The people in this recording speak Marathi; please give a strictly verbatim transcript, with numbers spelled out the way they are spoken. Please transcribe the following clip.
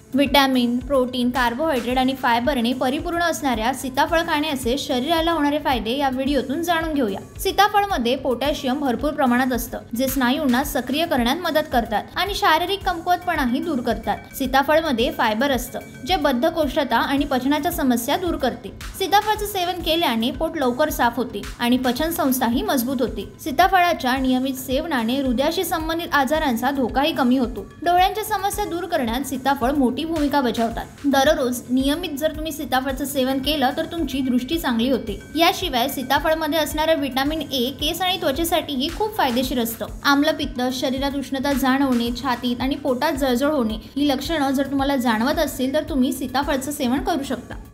विटॅमिन, प्रोटीन, कार्बोहायड्रेट आणि फायबरने परिपूर्ण असणाऱ्या सीताफळ खाण्याचे शरीराला होणारे फायदे या व्हिडिओतून जाणून घेऊया। सीताफळमध्ये पोटॅशियम भरपूर प्रमाणात असतं, जे स्नायूंना सक्रिय करण्यात मदत करतात आणि शारीरिक कमकुवतपणाही दूर करतात। सीताफळमध्ये फायबर असतं, जे बद्धकोष्ठता आणि पचनाच्या समस्या दूर करते। सीताफळाचं सेवन केल्याने पोट लवकर साफ होते आणि पचन संस्थाही मजबूत होते। सीताफळाच्या नियमित सेवनाने हृदयाशी संबंधित आजारांचा धोकाही कमी होतो। डोळ्यांच्या समस्या दूर करण्यात सीताफळ मोठी भूमिका बजावतात। दररोज नियमित जर तुम्ही सीताफळाचं सेवन केलं तर तुमची दृष्टी चांगली होते। याशिवाय सीताफळामध्ये असणारं विटॅमिन ए केस आणि त्वचेसाठीही खूप फायदेशीर असतं। आम्लपित्त, शरीरात उष्णता जाणवणे, छातीत आणि पोटात जळजळ होणे ही लक्षणं जर तुम्हाला जाणवत असतील तर तुम्ही सीताफळाचं सेवन करू शकता।